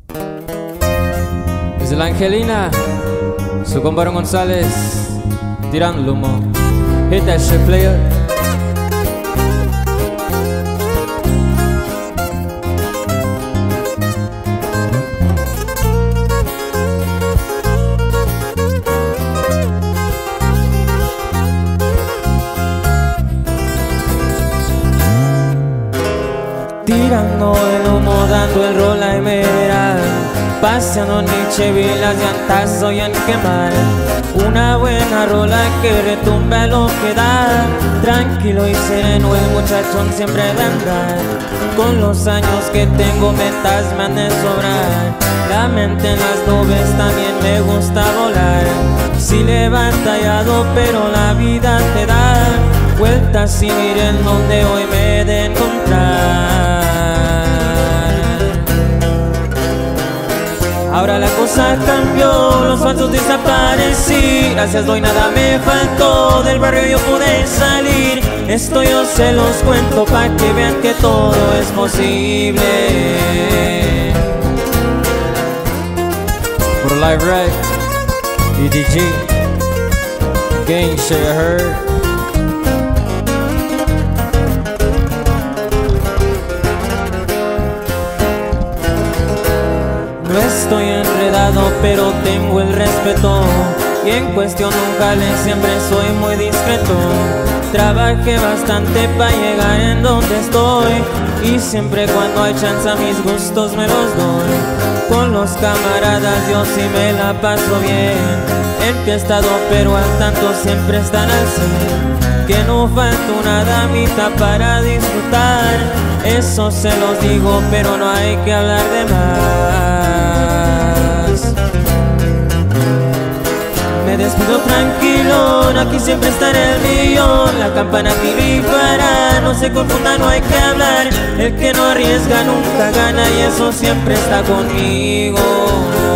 Desde la Angelina, su compadre González, tirando el humo. Hit that shit, player. Tirando el humo, dando el rola y mera, paseando Nietzsche, vi las llantas hoy en quemar. Una buena rola que retumba lo que da, tranquilo y sereno el muchachón siempre de andar. Con los años que tengo metas me han de sobrar, la mente en las nubes también me gusta volar. Si le he batallado pero la vida te da vueltas y miren donde hoy me he de encontrar. Ahora la cosa cambió, los falsos desaparecí. Gracias doy, nada me faltó, del barrio yo pude salir. Esto yo se los cuento pa' que vean que todo es posible. For Live Right, EDG, Game Share Heard. No estoy enredado pero tengo el respeto, y en cuestión nunca le siempre soy muy discreto. Trabajé bastante para llegar en donde estoy, y siempre cuando hay chance a mis gustos me los doy. Con los camaradas yo sí me la paso bien, enfiestado pero al tanto siempre están al 100. Que no falta una damita para disfrutar, eso se los digo pero no hay que hablar de más. Me despido tranquilo, aquí siempre estará el millón. La campana tirifará, no se confunda, no hay que hablar. El que no arriesga nunca gana, y eso siempre está conmigo.